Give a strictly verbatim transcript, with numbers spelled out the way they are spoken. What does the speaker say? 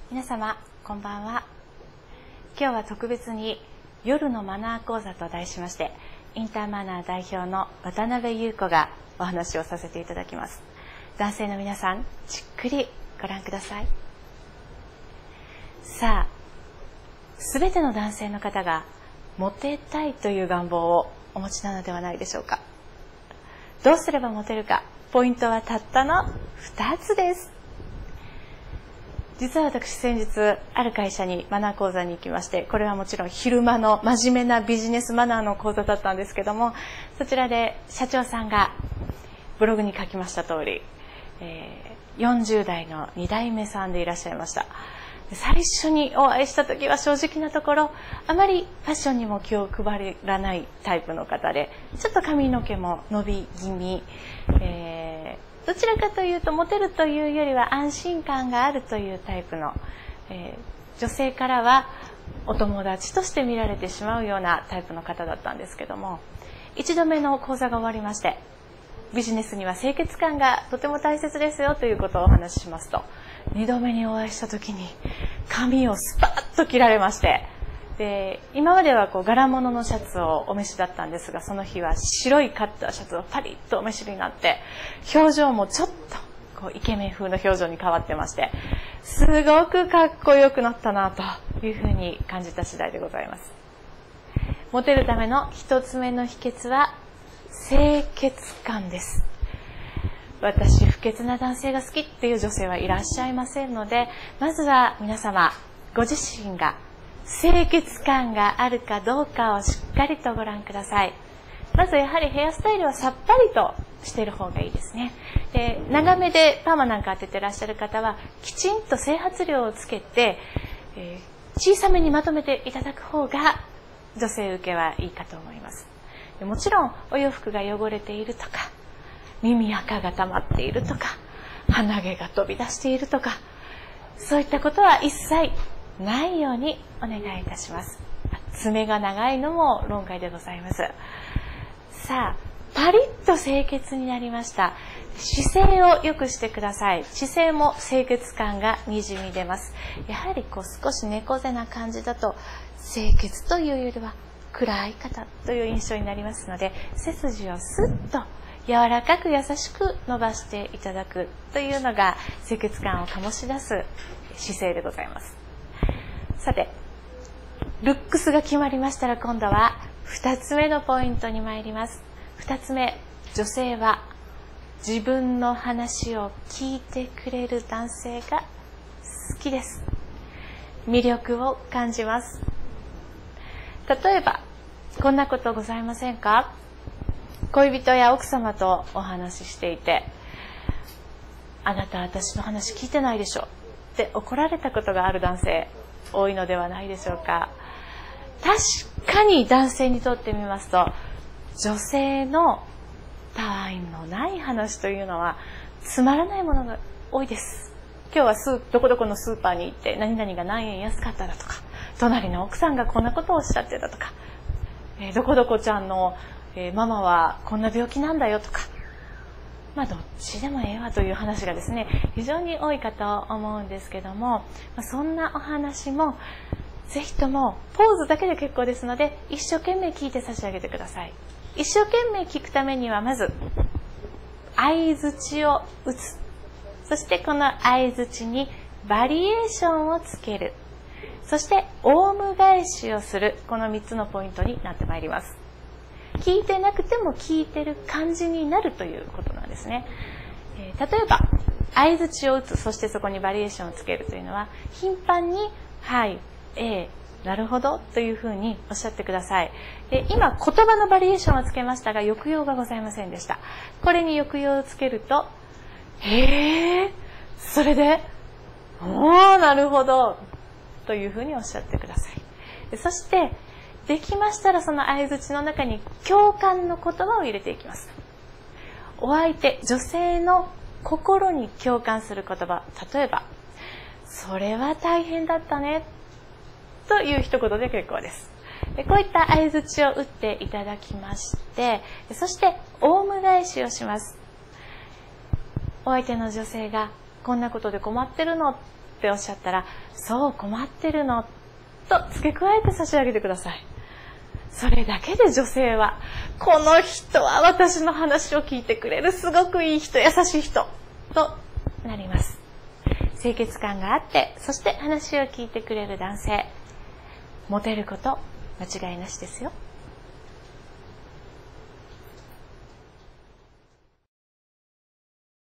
皆様こんばんは。今日は特別に夜のマナー講座と題しまして、インターマナー代表の渡辺優子がお話をさせていただきます。男性の皆さん、じっくりご覧ください。さあ、すべての男性の方がモテたいという願望をお持ちなのではないでしょうか。どうすればモテるか、ポイントはたったのふたつです。実は私先日ある会社にマナー講座に行きまして、これはもちろん昼間の真面目なビジネスマナーの講座だったんですけども、そちらで社長さんがブログに書きました通り、えー、よんじゅう代のに代目さんでいらっしゃいました。最初にお会いした時は正直なところ、あまりファッションにも気を配らないタイプの方で、ちょっと髪の毛も伸び気味、えーどちらかというとモテるというよりは安心感があるというタイプの、えー、女性からはお友達として見られてしまうようなタイプの方だったんですけども、一度目の講座が終わりまして、ビジネスには清潔感がとても大切ですよということをお話ししますと、二度目にお会いした時に髪をスパッと切られまして、で今まではこう柄物のシャツをお召しだったんですが、その日は白いカッターシャツをパリッとお召しになって、表情もちょっとこうイケメン風の表情に変わってまして、すごくかっこよくなったなというふうに感じた次第でございます。モテるための一つ目の秘訣は清潔感です。私不潔な男性が好きっていう女性はいらっしゃいませんので、まずは皆様ご自身が清潔感があるかどうかをしっかりとご覧ください。まずやはりヘアスタイルはさっぱりとしている方がいいですね。で、長めでパーマなんか当ててらっしゃる方はきちんと整髪量をつけて、えー、小さめにまとめていただく方が女性受けはいいかと思います。でもちろんお洋服が汚れているとか、耳垢が溜まっているとか、鼻毛が飛び出しているとか、そういったことは一切ないようにお願いいたします。爪が長いのも論外でございます。さあ、パリッと清潔になりました。姿勢を良くしてください。姿勢も清潔感がにじみ出ます。やはりこう少し猫背な感じだと、清潔というよりは暗い方という印象になりますので、背筋をスッと柔らかく優しく伸ばしていただくというのが清潔感を醸し出す姿勢でございます。さて、ルックスが決まりましたら、今度はふたつめのポイントに参ります。ふたつめ、女性は自分の話を聞いてくれる男性が好きです。魅力を感じます。例えばこんなことございませんか？恋人や奥様とお話ししていて、あなた私の話聞いてないでしょって怒られたことがある男性多いのではないでしょうか。確かに男性にとってみますと、女性のたわいのない話というのはつまらないものが多いです。今日はスーどこどこのスーパーに行って何々が何円安かっただとか、隣の奥さんがこんなことをおっしゃってたとか、えー、どこどこちゃんの、えー、ママはこんな病気なんだよとか、まあどっちでもええわという話がですね、非常に多いかと思うんですけども、まあ、そんなお話もぜひともポーズだけで結構ですので、一生懸命聞いて差し上げてください。一生懸命聞くためには、まず相槌を打つ、そしてこの相槌にバリエーションをつける、そしてオウム返しをする、このみっつのポイントになってまいります。聞いてなくても聞いてる感じになるということなんですね。えー、例えば相槌を打つ、そしてそこにバリエーションをつけるというのは、頻繁にはい、ええ、なるほどというふうにおっしゃってください。で、今言葉のバリエーションをつけましたが、抑揚がございませんでした。これに抑揚をつけると、へえ、それで、おー、なるほどというふうにおっしゃってください。で、そしてできましたら、その相槌の中に共感の言葉を入れていきます。お相手、女性の心に共感する言葉、例えば、それは大変だったねという一言で結構です。で、こういった相槌を打っていただきまして、そしてオウム返しをします。お相手の女性がこんなことで困ってるのっっっておっしゃったら、そう困ってるのと付け加えて差し上げてください。それだけで女性は、この人は私の話を聞いてくれる、すごくいい人、優しい人となります。清潔感があって、そして話を聞いてくれる男性、モテること間違いなしですよ。